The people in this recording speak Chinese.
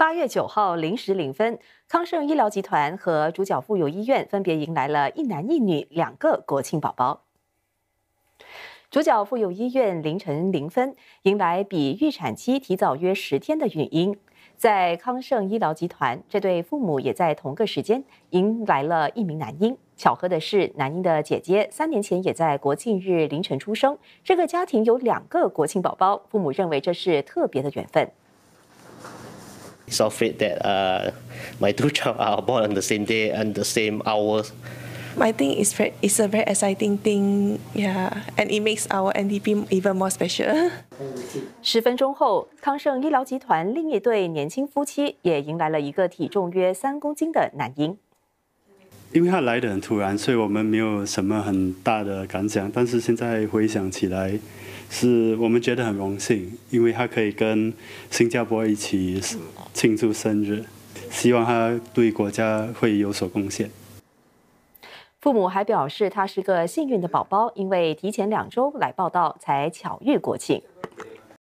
8月9号0时0分，康盛医疗集团和主角妇幼医院分别迎来了一男一女2个国庆宝宝。主角妇幼医院凌晨0分迎来比预产期提早约10天的孕婴，在康盛医疗集团，这对父母也在同个时间迎来了一名男婴。巧合的是，男婴的姐姐3年前也在国庆日凌晨出生，这个家庭有2个国庆宝宝，父母认为这是特别的缘分。 So fate that my two child are born on the same day and the same hours. I think it's a very exciting thing, yeah, and it makes our NDP even more special. 10分钟后，康盛医疗集团另一对年轻夫妻也迎来了一个体重约3公斤的男婴。 因为他来得很突然，所以我们没有什么很大的感想。但是现在回想起来，是我们觉得很荣幸，因为他可以跟新加坡一起庆祝生日，希望他对国家会有所贡献。 父母还表示，他是个幸运的宝宝，因为提前2周来报到，才巧遇国庆。